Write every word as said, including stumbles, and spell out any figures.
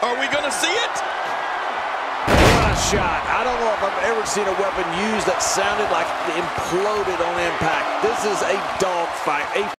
Are we going to see it? What a shot. I don't know if I've ever seen a weapon used that sounded like it imploded on impact. This is a dogfight. A